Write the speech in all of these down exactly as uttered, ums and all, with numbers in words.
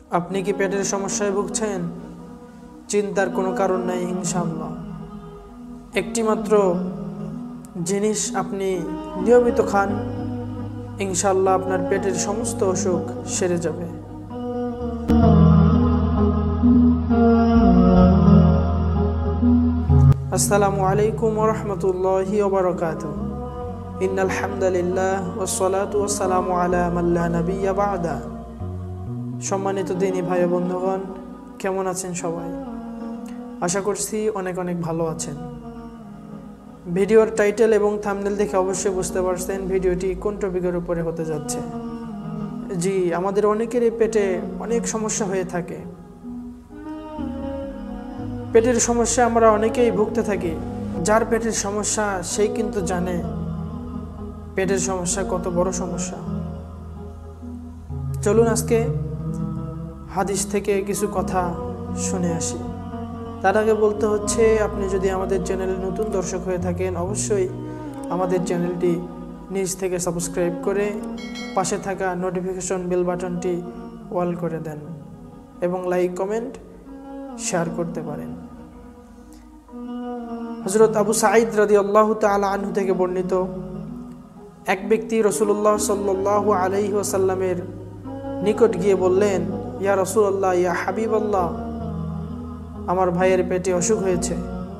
আপনি কি পেটের সমস্যায় ভুগছেন? চিন্তার কোনো কারণ নাই ইনশাআল্লাহ। একটি মাত্র জিনিস আপনি নিয়মিত খান, ইনশাআল্লাহ আপনার পেটের সমস্ত অসুখ সেরে যাবে। আসসালামু আলাইকুম ওয়া রাহমাতুল্লাহি ওয়া বারাকাতুহু। ইন্নাল হামদালিল্লাহ ওয়াস সালাতু ওয়াস সালামু আলা মান লা নাবিয়্যা বা'দা। সম্মানিত দিনী ভাই বন্ধুগণ, কেমন আছেন সবাই? আশা করছি অনেক অনেক ভালো আছেন। ভিডিওর টাইটেল এবং থাম্বনেল দেখে অবশ্যই বুঝতে পারছেন ভিডিওটি কোন টপিকের উপরে হতে যাচ্ছে। জি, আমাদের অনেকেরই পেটে অনেক সমস্যা হয়ে থাকে। পেটের সমস্যা আমরা অনেকেই ভুগতে থাকি। যার পেটের সমস্যা সেই কিন্তু জানে পেটের সমস্যা কত বড় সমস্যা। চলুন আজকে হাদিস থেকে কিছু কথা শুনে আসি। তার আগে বলতে হচ্ছে, আপনি যদি আমাদের চ্যানেলে নতুন দর্শক হয়ে থাকেন, অবশ্যই আমাদের চ্যানেলটি নিজ থেকে সাবস্ক্রাইব করে পাশে থাকা নোটিফিকেশন বেল বাটনটি অল করে দেন এবং লাইক কমেন্ট শেয়ার করতে পারেন। হযরত আবু সাঈদ রাদিয়াল্লাহু তাআলা আনহু থেকে বর্ণিত, এক ব্যক্তি রাসূলুল্লাহ সাল্লাল্লাহু আলাইহি ওয়াসাল্লামের নিকট গিয়ে বললেন, ইয়া রাসূলুল্লাহ, ইয়া হাবিবাল্লাহ, আমার ভাইয়ের পেটে অসুখ হয়েছে।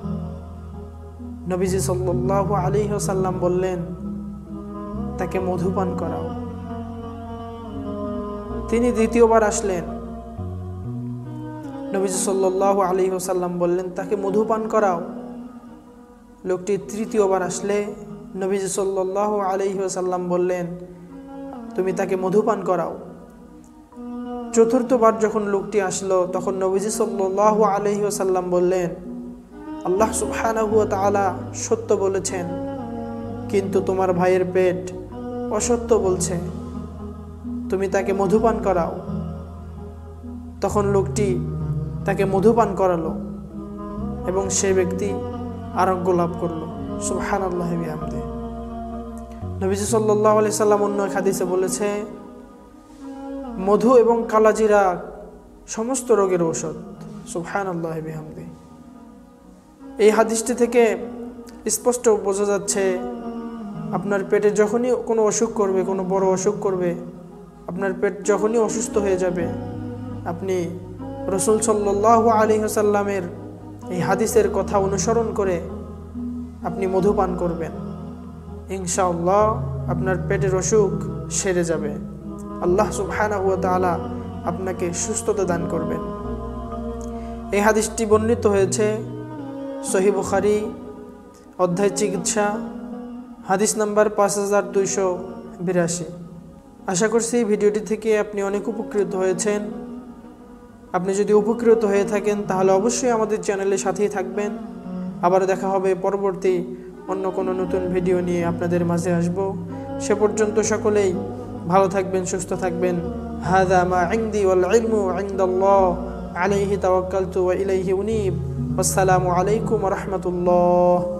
নবীজি সাল্লাল্লাহু আলাইহি ওয়াসাল্লাম বললেন, তাকে মধুপান করাও। তিনি দ্বিতীয়বার আসলেন। নবীজি সাল্লাল্লাহু আলাইহি ওয়াসাল্লাম বললেন, তাকে মধুপান করাও। লোকটি তৃতীয়বার আসলে নবীজি সাল্লাল্লাহু আলাইহি ওয়াসাল্লাম বললেন, তুমি তাকে মধুপান করাও। চতুর্থবার যখন লোকটি আসলো, তখন নবীজি সাল্লাল্লাহু আলাইহি ওয়াসাল্লাম বললেন, আল্লাহ সুবহানাহু ওয়া তাআলা সত্য বলেছেন, কিন্তু তোমার ভাইয়ের পেট অসত্য বলছে, তুমি তাকে মধুপান করাও। তখন লোকটি তাকে মধুপান করালো এবং সে ব্যক্তি আরোগ্য লাভ করলো। সুবহানাল্লাহি ওয়া বিহামদিহি। নবীজি সাল্লাল্লাহু আলাইহি সাল্লাম অন্য এক হাদিসে বলেছে, মধু এবং কালাজিরা সমস্ত রোগের ঔষধ। সুবহানাল্লাহি ওয়া বিহামদিহি। এই হাদিসটি থেকে স্পষ্ট বোঝা যাচ্ছে, আপনার পেটে যখনই কোনো অসুখ করবে, কোনো বড় অসুখ করবে, আপনার পেট যখনই অসুস্থ হয়ে যাবে, আপনি রাসূল সাল্লাল্লাহু আলাইহি ওয়াসাল্লামের এই হাদিসের কথা অনুসরণ করে আপনি মধুপান করবেন। ইনশাআল্লাহ আপনার পেটের অসুখ সেরে যাবে। আল্লাহ সুবহানাহু ওয়া তাআলা আপনাকে সুস্থতা দান করবেন। এই হাদিসটি বর্ণিত হয়েছে সহিহ বুখারী অধ্যায় চিকিৎসা, হাদিস নাম্বার পাঁচ হাজার দুইশো বিরাশি। আশা করছি ভিডিওটি থেকে আপনি অনেক উপকৃত হয়েছেন। আপনি যদি উপকৃত হয়ে থাকেন তাহলে অবশ্যই আমাদের চ্যানেলের সাথেই থাকবেন। আবার দেখা হবে পরবর্তী অন্য কোনো নতুন ভিডিও নিয়ে আপনাদের মাঝে আসব। সে পর্যন্ত সকলেই ভালো থাকবেন, সুস্থ থাকবেন। হাযা মা ইনদি ওয়াল ইলমু ইনদাল্লাহ আলাইহি তাওয়াক্কালতু ওয়া ইলাইহি উনীব। আসসালামু আলাইকুম ওয়া রাহমাতুল্লাহ।